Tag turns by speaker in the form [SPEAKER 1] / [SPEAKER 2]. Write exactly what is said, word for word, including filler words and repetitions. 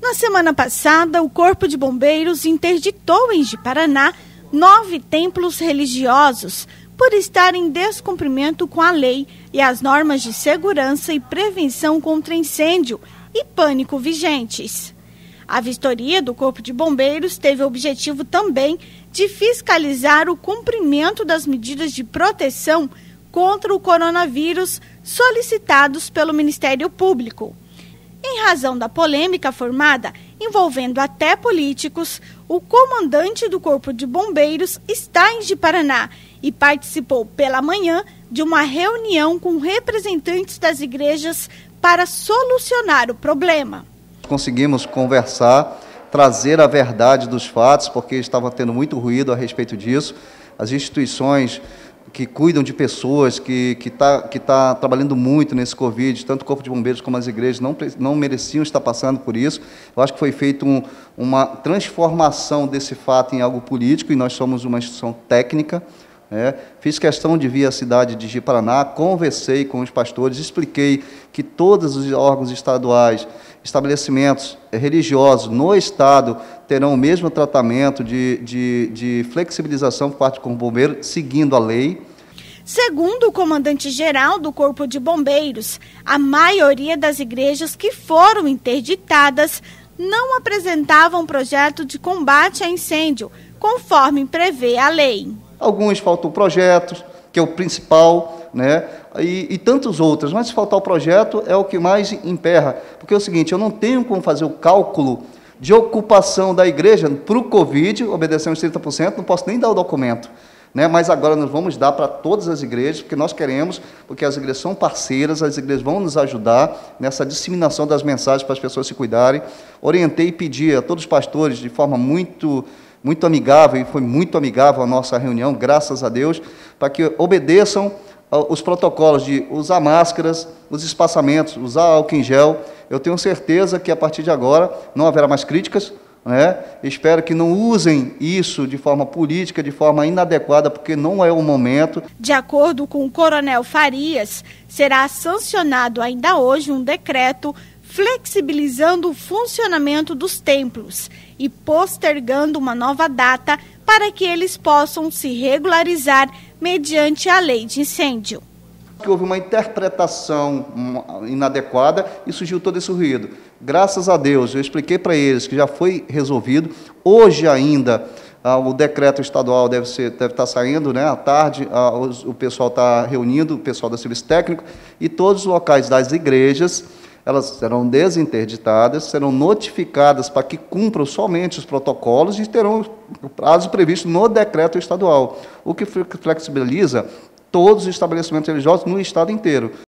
[SPEAKER 1] Na semana passada, o Corpo de Bombeiros interditou em Ji-Paraná nove templos religiosos por estar em descumprimento com a lei e as normas de segurança e prevenção contra incêndio e pânico vigentes. A vistoria do Corpo de Bombeiros teve o objetivo também de fiscalizar o cumprimento das medidas de proteção contra o coronavírus solicitados pelo Ministério Público. Em razão da polêmica formada, envolvendo até políticos, o comandante do Corpo de Bombeiros está em Ji-Paraná e participou pela manhã de uma reunião com representantes das igrejas para solucionar o problema.
[SPEAKER 2] Conseguimos conversar, trazer a verdade dos fatos, porque estava tendo muito ruído a respeito disso. As instituições que cuidam de pessoas, que que está que tá trabalhando muito nesse Covid, tanto o Corpo de Bombeiros como as igrejas, não, não mereciam estar passando por isso. Eu acho que foi feita um, uma transformação desse fato em algo político, e nós somos uma instituição técnica. É, fiz questão de vir à cidade de Ji-Paraná, conversei com os pastores, expliquei que todos os órgãos estaduais, estabelecimentos religiosos no Estado terão o mesmo tratamento de, de, de flexibilização por parte do Corpo de Bombeiros, seguindo a lei.
[SPEAKER 1] Segundo o comandante-geral do Corpo de Bombeiros, a maioria das igrejas que foram interditadas não apresentavam projeto de combate a incêndio, conforme prevê a lei.
[SPEAKER 2] Alguns faltam projetos, que é o principal, né? E, e tantos outros, mas se faltar o projeto é o que mais emperra. Porque é o seguinte, eu não tenho como fazer o cálculo de ocupação da igreja para o Covid, obedecendo os trinta por cento, não posso nem dar o documento. Né? Mas agora nós vamos dar para todas as igrejas, porque nós queremos, porque as igrejas são parceiras, as igrejas vão nos ajudar nessa disseminação das mensagens para as pessoas se cuidarem. Orientei e pedi a todos os pastores de forma muito... muito amigável, e foi muito amigável a nossa reunião, graças a Deus, para que obedeçam os protocolos de usar máscaras, os espaçamentos, usar álcool em gel. Eu tenho certeza que, a partir de agora, não haverá mais críticas, né? Espero que não usem isso de forma política, de forma inadequada, porque não é o momento.
[SPEAKER 1] De acordo com o coronel Farias, será sancionado ainda hoje um decreto flexibilizando o funcionamento dos templos e postergando uma nova data para que eles possam se regularizar mediante a lei de incêndio.
[SPEAKER 2] Houve uma interpretação inadequada e surgiu todo esse ruído. Graças a Deus, eu expliquei para eles que já foi resolvido. Hoje ainda, ah, o decreto estadual deve, ser, deve estar saindo, né? À tarde, ah, os, o pessoal está reunindo, o pessoal da Serviço Técnico, e todos os locais das igrejas, elas serão desinterditadas, serão notificadas para que cumpram somente os protocolos e terão o prazo previsto no decreto estadual, o que flexibiliza todos os estabelecimentos religiosos no estado inteiro.